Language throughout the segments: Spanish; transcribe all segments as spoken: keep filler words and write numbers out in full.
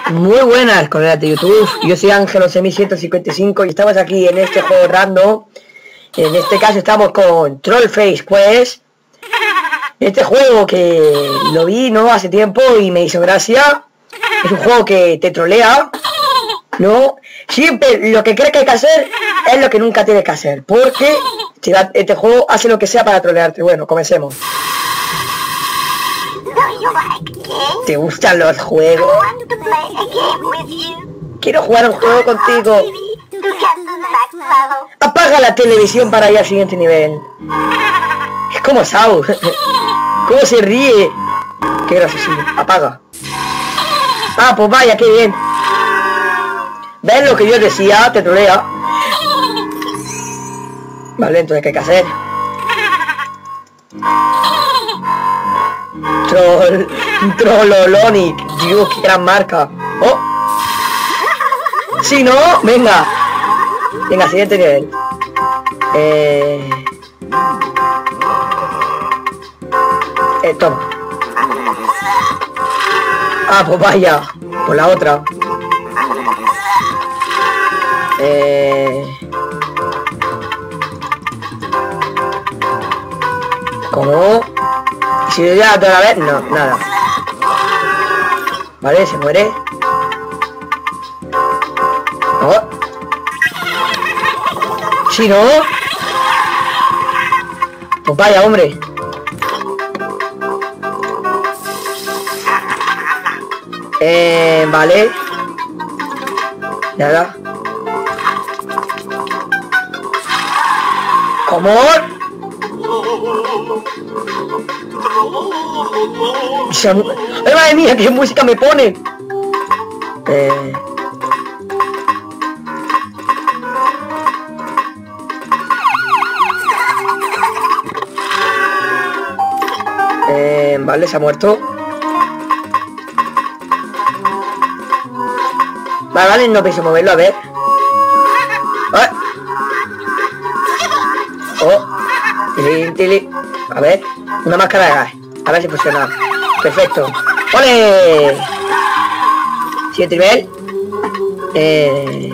Muy buenas, colegas de YouTube. Yo soy Ángelo Semi ciento cincuenta y cinco y estamos aquí en este juego random. En este caso estamos con Trollface Quest. Este juego que lo vi no hace tiempo y me hizo gracia. Es un juego que te trolea, ¿no? Siempre lo que crees que hay que hacer es lo que nunca tienes que hacer, porque este juego hace lo que sea para trolearte. Bueno, comencemos. ¿Te gustan los juegos? Quiero jugar un juego contigo. Apaga la televisión para ir al siguiente nivel. Es como Sao. ¿Cómo se ríe? Qué gracioso. Apaga. Ah, pues vaya, qué bien. ¿Ves lo que yo decía? Te trolea. Vale, entonces ¿qué hay que hacer? Troll... Trollolonic. Dios, qué gran marca. Oh. Si no, venga. Venga, siguiente nivel. Eh... Eh, toma. Ah, pues vaya. Por la otra. Eh... ¿Cómo? Si yo ya toda la vez, no, nada. Vale, se muere. Oh. Si no. Pues vaya, hombre. Eh, vale. Nada. ¿Cómo? ¡Ay, madre mía! ¡Qué música me pone! Eh... Eh, vale, se ha muerto. Vale, vale, no pienso moverlo, a ver. ¡Ah! Oh, tili, tili. A ver, una máscara de gas. A ver si funciona. Perfecto. ¡Ole! Siguiente nivel. Eh...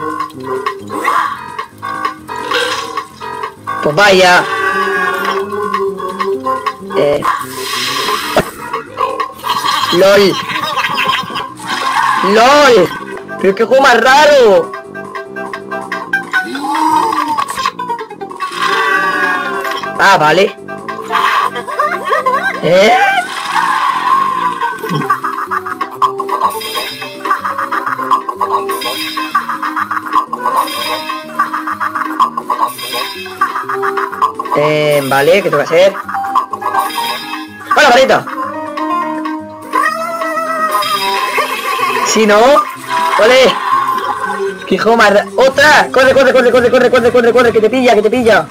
Pues vaya. Eh... LOL. LOL. Pero qué juego más raro. Ah, vale. ¿Eh? Eh, vale, ¿qué tengo que hacer? ¡Hola, varita! Si no... ¡Ole! ¡Qué juego más raro! ¡Otra! ¡Corre, corre, corre, corre, corre, corre, corre, corre! ¡Que te pilla, que te pilla!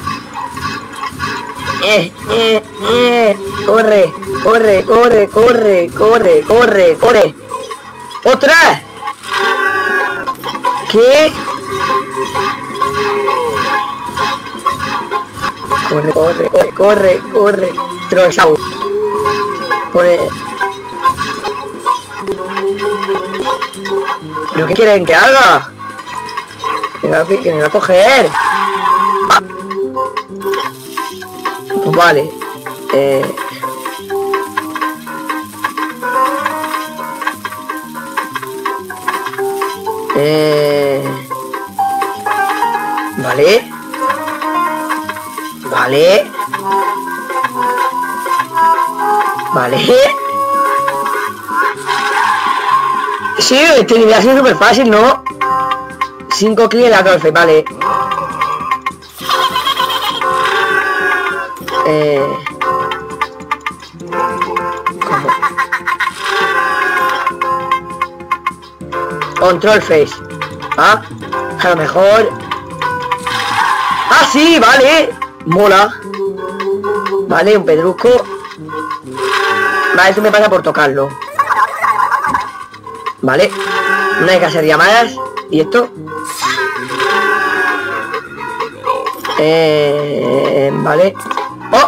Eh, eh, eh, corre, corre, corre, corre, corre, corre, corre. ¡Otra! ¿Qué? Corre, corre, corre, corre, corre. Trollsaur. Pone... ¿Pero qué quieren que haga? Que me va a, que me va a coger. Ah. Pues vale. Eh... Eh... Vale. Vale. Vale. Sí, este nivel ha sido súper fácil, ¿no? cinco clics en la doce, vale. Eh... ¿Cómo? Control face. Ah, a lo mejor... Ah, sí, vale. Mola. Vale, un pedrusco. Vale, esto me pasa por tocarlo. Vale. No hay que hacer llamadas. ¿Y esto? Eh... Vale. ¡Oh!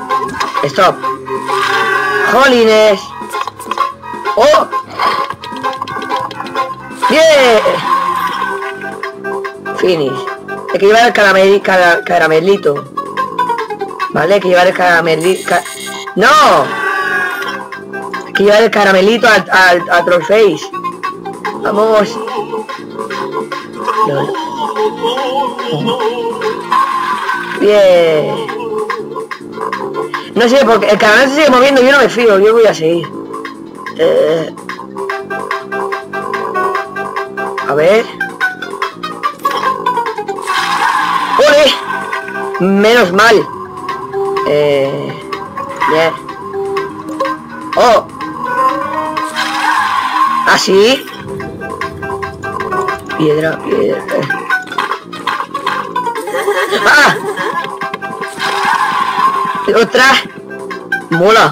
Stop. ¡Jolines! ¡Oh! ¡Bien! Finish. Hay que llevar el caramel, cara, caramelito. Vale, hay que llevar el caramelito. Ca ¡No! Hay que llevar el caramelito al, al, a Trollface. Vamos. No. Bien. No sé, porque el caramelo se sigue moviendo, yo no me fío, yo voy a seguir. Eh... A ver. ¡Ole! Menos mal. Eh... Bien. ¡Oh! ¿Así? Piedra, piedra. ¡Ah! Otra. Mola.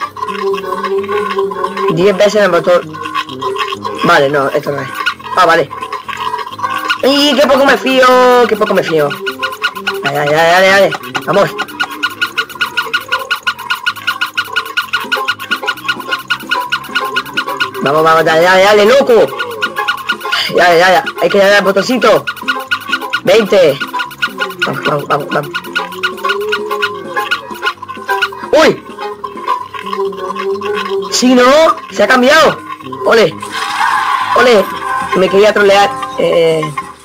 Diez veces el motor. Vale, no, esto no es. Ah, vale. Y qué poco me fío, qué poco me fío. Dale, dale, dale, dale. Vamos. Vamos, vamos, dale, dale, dale, loco. Dale, dale, hay que darle al botoncito. veinte. Vamos, vamos, vamos, vamos. ¡Uy! Si no, se ha cambiado. Ole. Ole. Me quería trolear. Eh...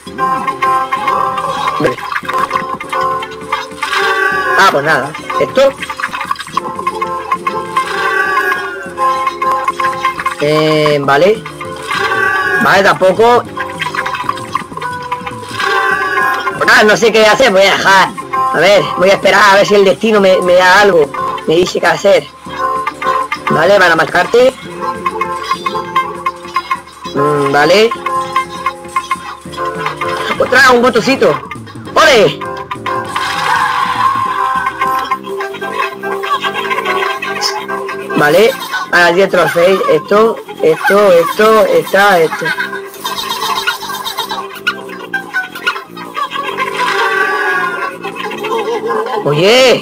Ah, pues nada. Esto. Eh, vale. Vale, tampoco. Pues nada, no sé qué hacer. Voy a dejar. A ver, voy a esperar a ver si el destino me, me da algo. Me dice qué hacer. Vale, van a marcarte. Mm, vale. Otra, un botoncito. ¡Ole! Vale. A las diez trofeos. Esto, esto, esto, está, esto. Oye.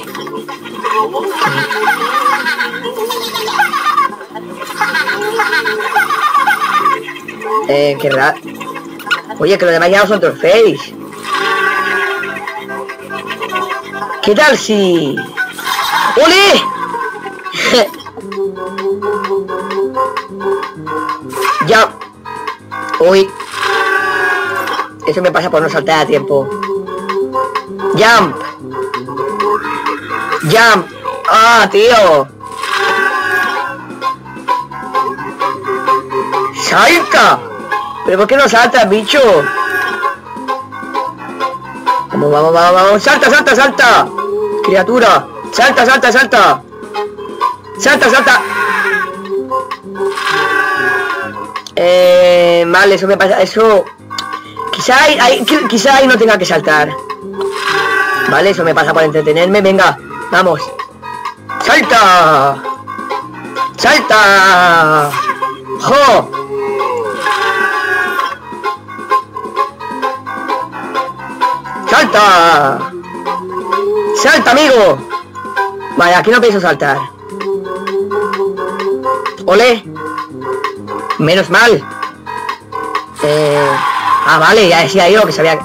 Eh, qué raro. Oye, que los demás ya no son trofeos. ¿Qué tal si...? ¡Ole! Ya. Uy. Eso me pasa por no saltar a tiempo. Jump. Jump. Ah, tío. ¡Salta! ¿Pero por qué no saltas, bicho? Vamos, vamos, vamos, vamos. ¡Salta, salta, salta! Criatura. ¡Salta, salta, salta! ¡Salta, salta! Eh... Vale, eso me pasa... Eso... Quizá ahí, ahí, quizá ahí no tenga que saltar. Vale, eso me pasa por entretenerme. Venga, vamos. ¡Salta! ¡Salta! ¡Jo! ¡Salta! ¡Salta, amigo! Vale, aquí no pienso saltar. ¡Ole! Menos mal. Eh... Ah, vale, ya decía yo que sabía...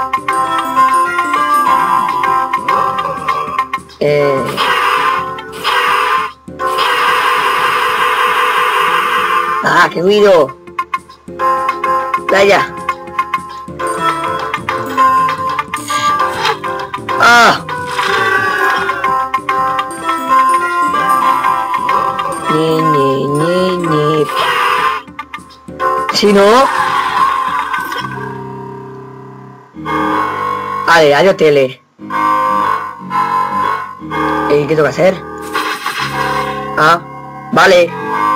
Eh... Ah, qué ruido. Vaya. Ah. Ni, ni, ni, ni. Si no... Vale, adiós tele. ¿Y qué tengo que hacer? Ah, vale.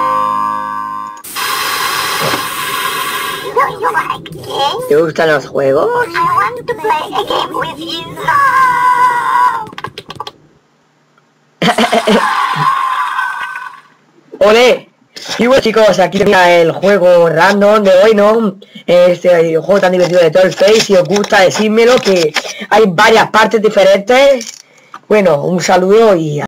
¿Te gustan los juegos? ¡Ole! Y bueno, chicos, aquí termina el juego random de hoy, ¿no? Este juego tan divertido de Trollface. Si os gusta, decídmelo, que hay varias partes diferentes. Bueno, un saludo y...